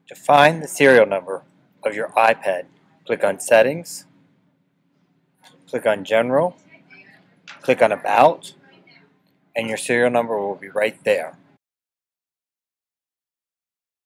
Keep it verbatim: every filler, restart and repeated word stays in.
To find the serial number of your iPad, click on Settings, click on General, click on About, and your serial number will be right there.